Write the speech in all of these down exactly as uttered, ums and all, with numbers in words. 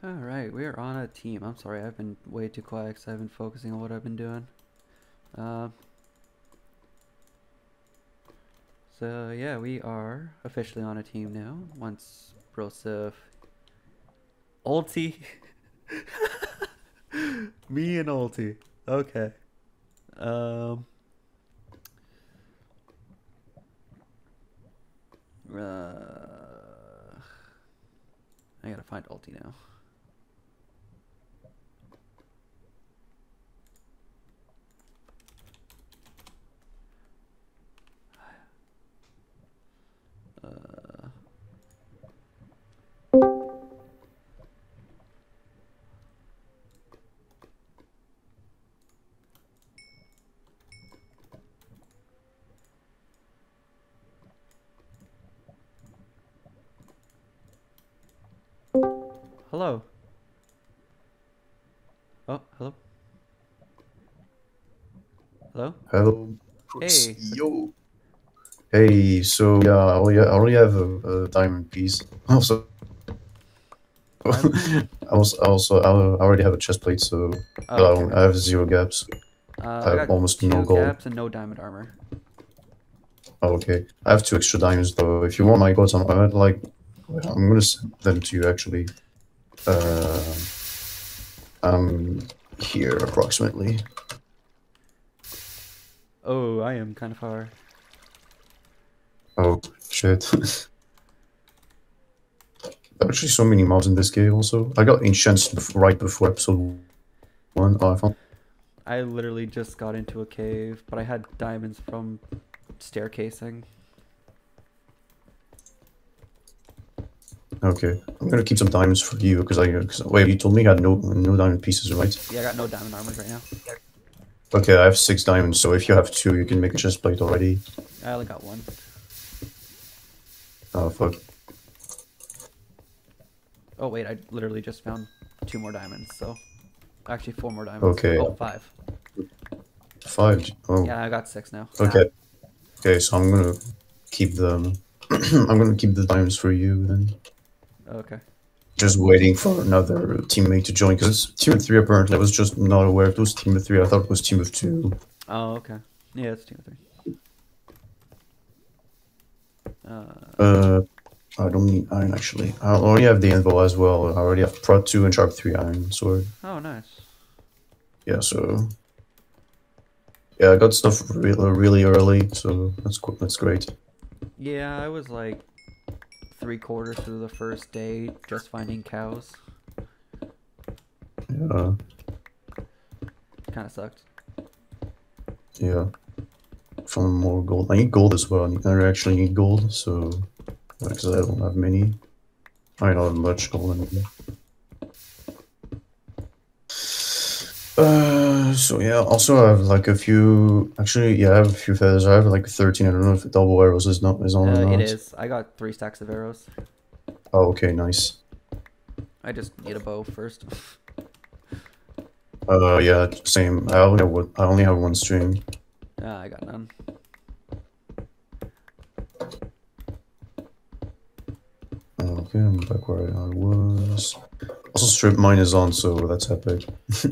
Alright, we are on a team. I'm sorry, I've been way too quiet because I've been focusing on what I've been doing. Uh, so, yeah, we are officially on a team now. Once Broseph... Ulti? Me and Ulti. Okay. Um... Uh, I gotta find Ulti now. Uh, hello. Oh, hello. Hello. Hello. Hey. Yo. Hey, so yeah, I only, I only have a, a diamond piece. Also, I also, also, I already have a chest plate, so Oh, I, okay. don't, I have zero gaps. Uh, I I have got almost two no gold. gaps and no diamond armor. Oh, okay, I have two extra diamonds though. If you want my gold, I'm, I'd like, I'm gonna send them to you actually. Uh, I'm here approximately. Oh, I am kind of far. Oh shit. There are actually so many mobs in this game also. I got enchants bef right before episode one. Oh, I found. I literally just got into a cave, but I had diamonds from staircasing. Okay, I'm gonna keep some diamonds for you because I. Cause, wait, you told me you had no no diamond pieces, right? Yeah, I got no diamond armor right now. Okay, I have six diamonds, so if you have two, you can make a chest plate already. I only got one. Oh fuck. Oh wait, I literally just found two more diamonds, so actually four more diamonds. Okay. Oh, five. Five. Oh. Yeah, I got six now. Okay. Okay, so I'm gonna keep them. I'm gonna keep the diamonds for you then. Okay. Just waiting for another teammate to join because team of three apparently. I was just not aware it was team of three. I thought it was team of two. Oh, okay. Yeah, it's two or three. Uh, Uh, I don't need iron actually. I already have the anvil as well. I already have prot two and sharp three iron sword. oh, nice. Yeah, so yeah, I got stuff really really early, so that's cool. That's great. Yeah, I was like three quarters through the first day just finding cows. Yeah, Kind of sucked. yeah. From more gold. I need gold as well. I actually need gold, so because I don't have many. I don't have much gold anymore. Uh, so yeah. Also, I have like a few. Actually, yeah, I have a few feathers. I have like thirteen. I don't know if double arrows is not is on or Uh, not. it is. I got three stacks of arrows. Oh, okay, nice. I just need a bow first. Uh, yeah, same. I only have one. I only have one string. Ah, I got none. Okay, I'm back where I was. Also, strip mine is on, so that's epic.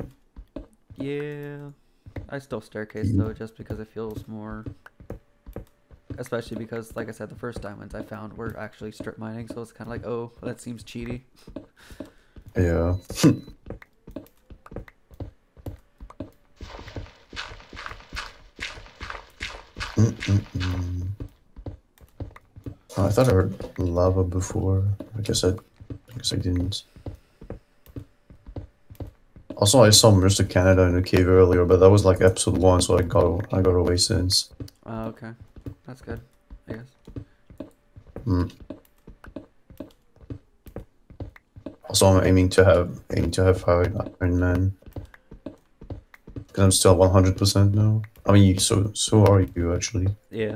Yeah. I still staircase though, just because it feels more. Especially because, like I said, the first diamonds I found were actually strip mining, so it's kind of like, oh, that seems cheaty. Yeah. Mm -mm -mm. Oh, I thought I heard lava before. I guess I, I guess I didn't. Also, I saw Mister Canada in a cave earlier, but that was like episode one, so I got I got away since. Oh, okay. That's good, I guess. Mm. Also, I'm aiming to have aiming to have Iron Man because I'm still one hundred percent now. I mean, you, so so are you actually? Yeah.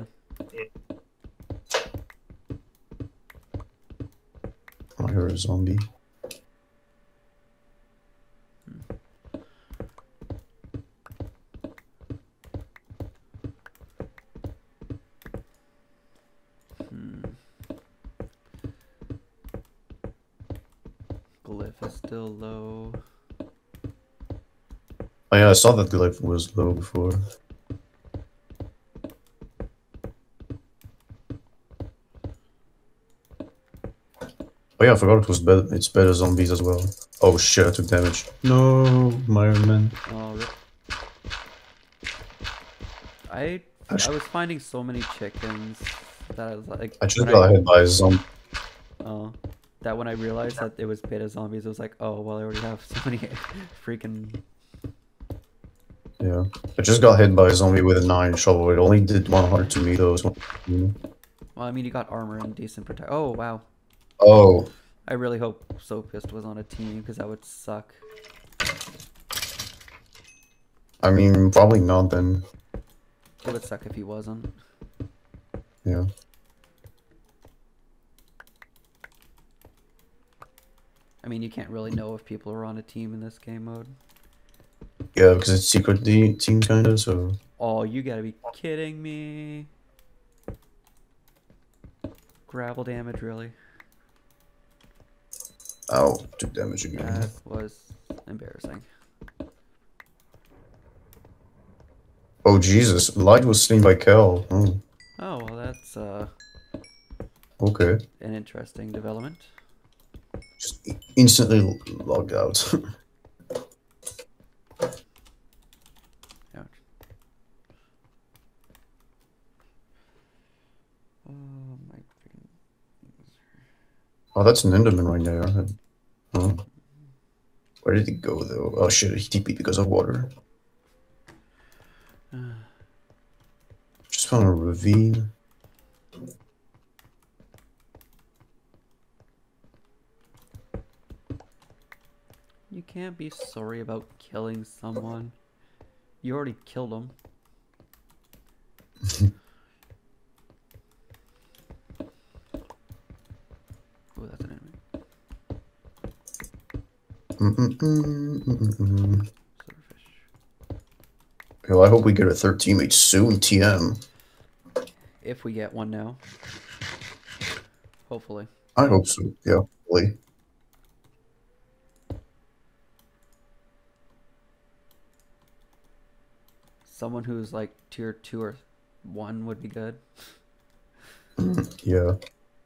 I hear a zombie. glyph is still low. Oh yeah, I saw that glyph was low before. Oh yeah, I forgot it was better. It's better zombies as well. Oh shit, I took damage. No, my Iron Man. Oh, rip. I I Actually, was finding so many chickens that I was like. I just when got hit by a zombie. Oh, that when I realized that it was beta zombies, it was like, oh well, I already have so many freaking. Yeah, I just got hit by a zombie with a nine shovel. It only did one heart to me though. So, you know. Well, I mean, you got armor and decent protect. Oh wow. Oh, I really hope Soapist was on a team because that would suck. I mean, probably not then. It would suck if he wasn't. Yeah. I mean, you can't really know if people are on a team in this game mode. Yeah, because it's secret de- team kind of, so... Oh, you gotta be kidding me. Gravel damage, really? Ow, took damage again. That was embarrassing. Oh, Jesus. Light was slain by Kel. Oh, Oh, well, that's uh, okay. an interesting development. Just instantly logged out. Ouch. Oh, my freaking... Oh, that's an Enderman right there. Oh. Where did he go, though? Oh, shit, he T P'd because of water. Just found a ravine. You can't be sorry about killing someone. You already killed him. Oh, that's an enemy. Mm -mm -mm -mm -mm -mm. Silverfish. Yo, I hope we get a third teammate soon, T M. If we get one now. Hopefully. I hope so, yeah, hopefully. Someone who's like tier two or one would be good. Mm, yeah.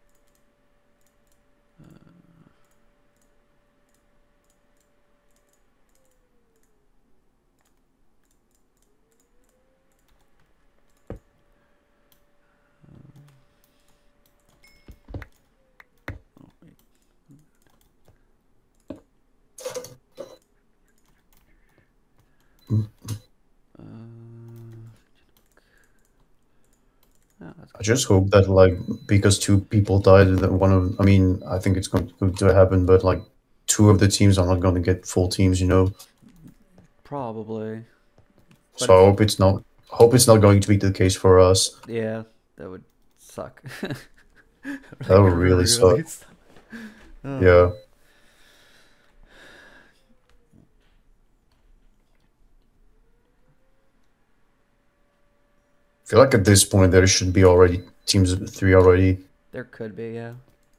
I just hope that, like, because two people died, that one of, I mean, I think it's going to happen, but, like, two of the teams are not going to get full teams, you know? Probably. So I hope it's not, hope it's not going to be the case for us. Yeah, that would suck. That would really suck. Oh. Yeah. I feel like at this point there should be already teams of three already. There could be, yeah.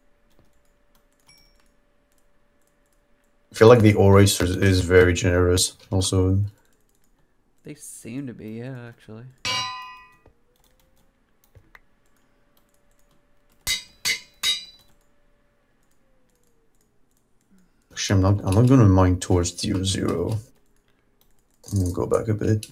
I feel like the O racer is very generous also. They seem to be, yeah, actually. Actually, I'm not, I'm not gonna mine towards tier zero. I'm gonna go back a bit.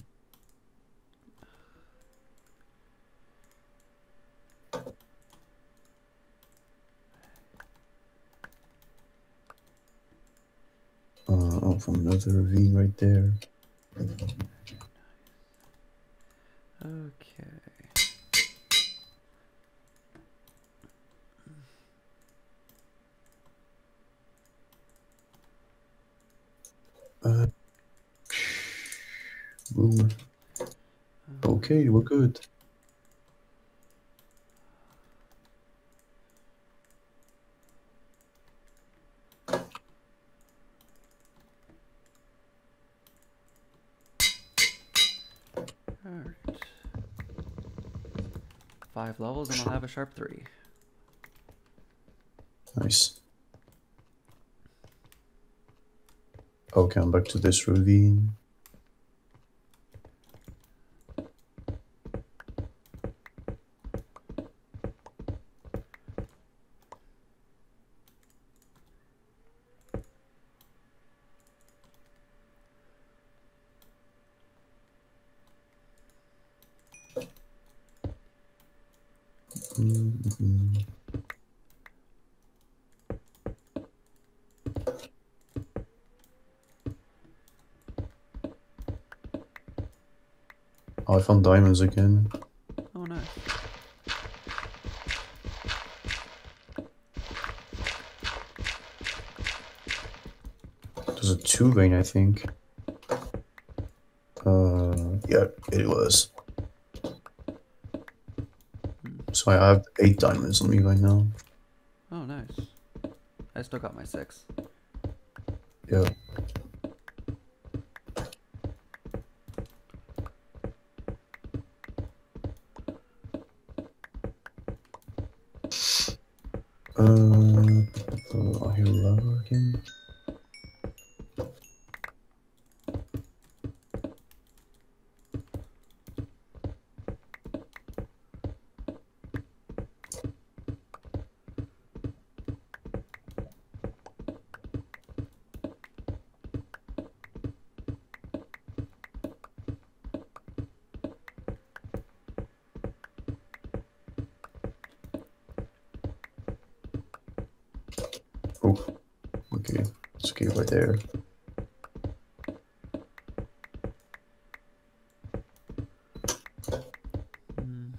Uh, oh, from another ravine right there. Okay. Uh, boom. Okay, we're good. Alright. Five levels and I'll have a sharp three. Nice. Okay, I'm back to this ravine. Mm-hmm. Oh, I found diamonds again. Oh, nice. There's a two vein, I think. Uh, yeah, it was. So I have eight diamonds on me right now. Oh, nice. I still got my six. Yeah. Uh, I hear lava again. Oh, okay. It's okay right there. Mm.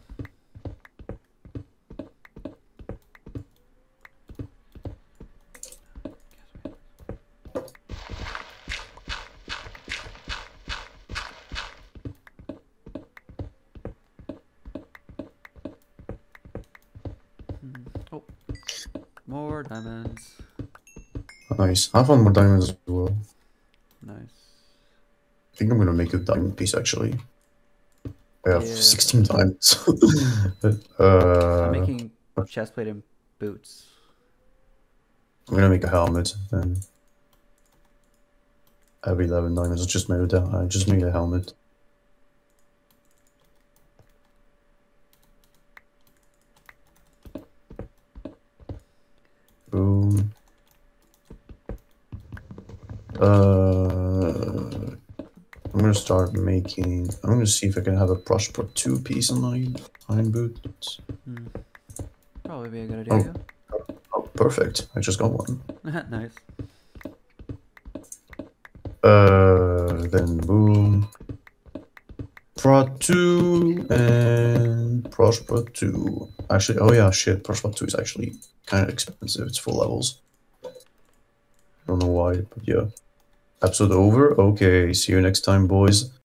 Mm. Oh, more diamonds. Nice. I found more diamonds as well. Nice. I think I'm gonna make a diamond piece actually. I have Yeah. sixteen diamonds. uh, I'm making chestplate and boots. I'm gonna make a helmet then. I have eleven diamonds. I just made it down. I just made a helmet. Boom. Uh, I'm gonna start making. I'm gonna see if I can have a Prosper two piece on my iron boots. Mm. Probably be a good idea. Oh. Oh, perfect! I just got one. Nice. Uh, then boom. Prot two and Prosper two. Actually, oh yeah, shit. Prosper two is actually kind of expensive. It's full levels. Don't know why, but yeah. Episode over. Okay, see you next time, boys.